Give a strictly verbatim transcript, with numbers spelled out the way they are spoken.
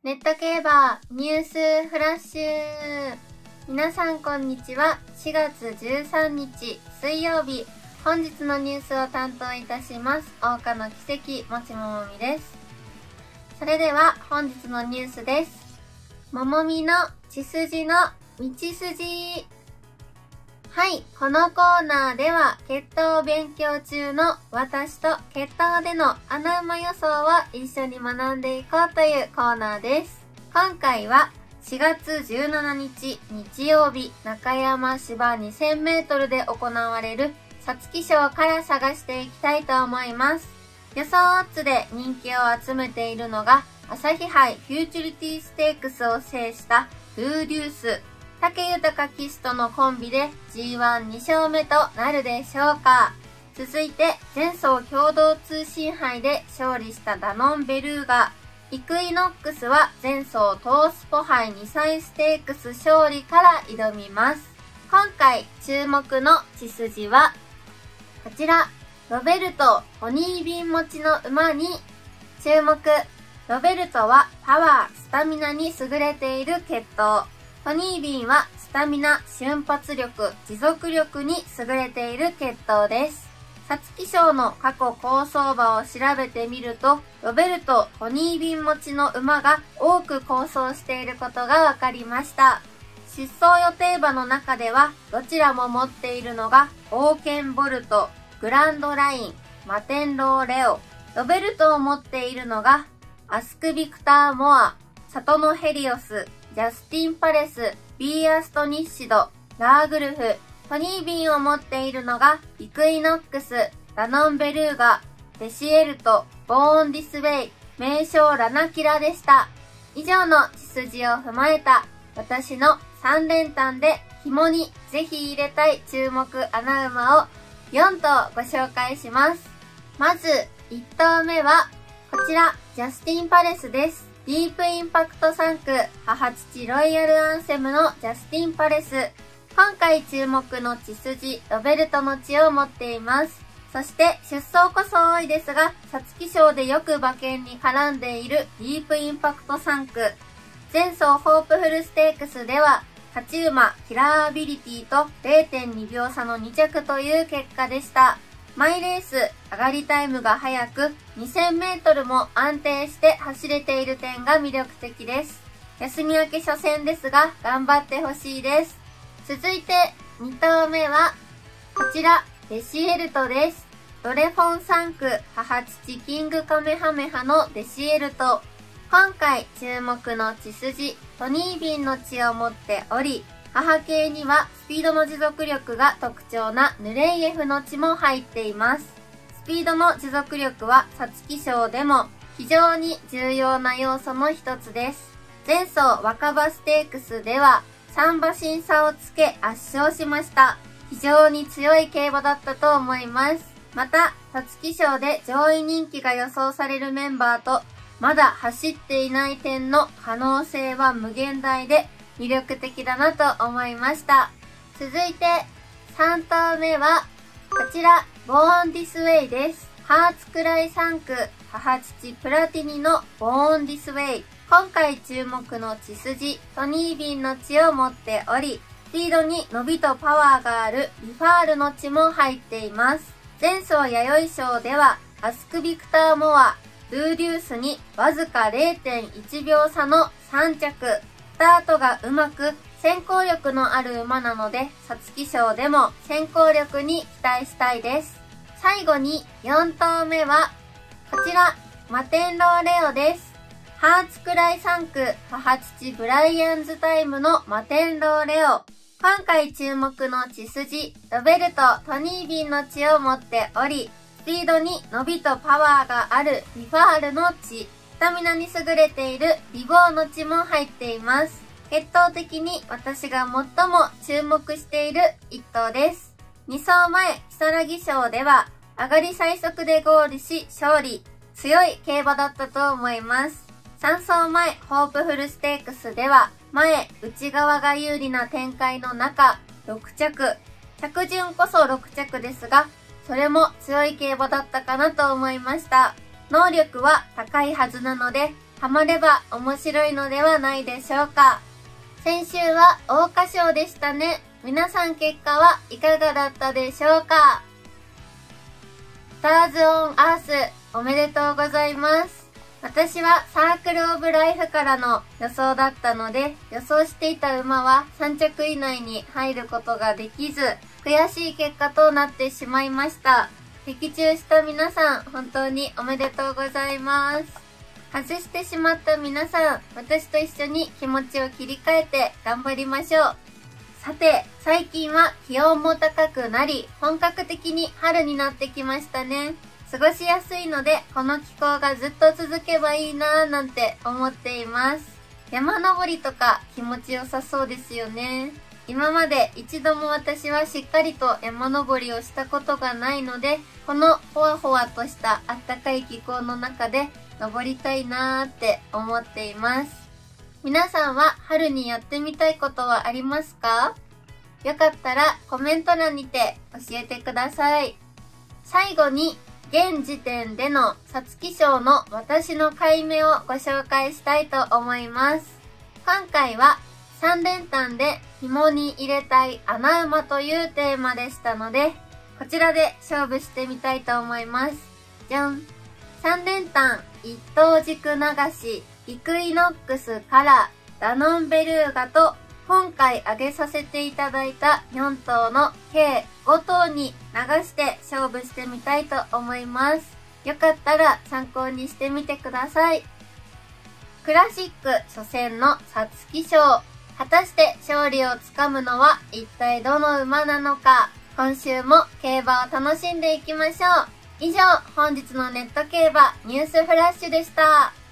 ネット競馬ニュースフラッシュ。皆さんこんにちは。しがつじゅうさんにち水曜日、本日のニュースを担当いたします。桜花の奇跡、もちももみです。それでは本日のニュースです。ももみの血筋の道筋。はい、このコーナーでは血統を勉強中の私と血統での穴馬予想を一緒に学んでいこうというコーナーです。今回はしがつじゅうしちにち日曜日、中山芝にせんメートルで行われる皐月賞から探していきたいと思います。予想オッズで人気を集めているのが朝日杯フューチュリティステークスを制したルーデュース。武豊騎手とのコンビで ジーワンに 勝目となるでしょうか。続いて前走共同通信杯で勝利したダノンベルーガ。イクイノックスは前走トースポ杯にさいステークス勝利から挑みます。今回注目の血筋はこちら、ロベルト・ポニービン持ちの馬に注目。ロベルトはパワー、スタミナに優れている血統。ポニービンはスタミナ、瞬発力、持続力に優れている血統です。皐月賞の過去好走馬を調べてみると、ロベルト・ポニービン持ちの馬が多く好走していることが分かりました。出走予定馬の中では、どちらも持っているのが、オーケンボルト、グランドライン、マテンローレオ。ロベルトを持っているのが、アスクビクター・モア、サトノヘリオス、ジャスティンパレス、ビーアストニッシド、ラーグルフ。ポニービンを持っているのが、イクイノックス、ダノンベルーガ、デシエルト、ボーンディスウェイ、名称ラナキラでした。以上の血筋を踏まえた、私のさん連単で紐にぜひ入れたい注目穴馬をよんとうご紹介します。まず、いっとうめは、こちら、ジャスティンパレスです。ディープインパクトさんく、母父ロイヤルアンセムのジャスティンパレス。今回注目の血筋、ロベルトの血を持っています。そして出走こそ多いですが、皐月賞でよく馬券に絡んでいるディープインパクトさんく。前走ホープフルステークスでは、勝ち馬キラーアビリティと れいてんにびょう差のに着という結果でした。マイレース、上がりタイムが速く、にせんメートルも安定して走れている点が魅力的です。休み明け初戦ですが、頑張ってほしいです。続いて、にとうめは、こちら、デシエルトです。ドレフォンさんく、母父キングカメハメハのデシエルト。今回注目の血筋、ポニービンの血を持っており、母系にはスピードの持続力が特徴なヌレイエフの血も入っています。スピードの持続力は皐月賞でも非常に重要な要素の一つです。前走若葉ステークスではさんば審差をつけ圧勝しました。非常に強い競馬だったと思います。また、皐月賞で上位人気が予想されるメンバーとまだ走っていない点の可能性は無限大で魅力的だなと思いました。続いてさんとうめはこちら、ボーンディスウェイです。ハーツクライさんく、母父プラティニのボーンディスウェイ。今回注目の血筋、トニービンの血を持っており、スピードに伸びとパワーがあるリファールの血も入っています。前走弥生賞では、アスクビクターモア、ルーデュースにわずか れいてんいちびょう差のさん着。スタートがうまく、先行力のある馬なので、皐月賞でも先行力に期待したいです。最後によんとうめは、こちら、マテンローレオです。ハーツクライさんく、母父ブライアンズタイムのマテンローレオ。今回注目の血筋、ロベルト・トニービンの血を持っており、スピードに伸びとパワーがあるリファールの血、スタミナに優れているリボーの血も入っています。血統的に私が最も注目している一頭です。に走前、如月賞では上がり最速でゴールし勝利。強い競馬だったと思います。さん走前、ホープフルステークスでは前、内側が有利な展開の中、ろく着。着順こそろく着ですが、それも強い競馬だったかなと思いました。能力は高いはずなので、 ハマれば面白いのではないでしょうか。先週は桜花賞でしたね。皆さん結果はいかがだったでしょうか。スターズオンアースおめでとうございます。私はサークルオブライフからの予想だったので、予想していた馬はさん着以内に入ることができず、悔しい結果となってしまいました。的中した皆さん、本当におめでとうございます。外してしまった皆さん、私と一緒に気持ちを切り替えて頑張りましょう。さて、最近は気温も高くなり、本格的に春になってきましたね。過ごしやすいので、この気候がずっと続けばいいなぁなんて思っています。山登りとか気持ちよさそうですよね。今まで一度も私はしっかりと山登りをしたことがないので、このほわほわとしたあったかい気候の中で登りたいなーって思っています。皆さんは春にやってみたいことはありますか？よかったらコメント欄にて教えてください。最後に現時点での皐月賞の私の買い目をご紹介したいと思います。今回はさん連単で紐に入れたい穴馬というテーマでしたので、こちらで勝負してみたいと思います。じゃん！さん連単一等軸流しイクイノックスからダノンベルーガと今回上げさせていただいたよん頭の計ご頭に流して勝負してみたいと思います。よかったら参考にしてみてください。クラシック初戦の皐月賞。果たして勝利をつかむのは一体どの馬なのか。今週も競馬を楽しんでいきましょう。以上、本日のネット競馬ニュースフラッシュでした。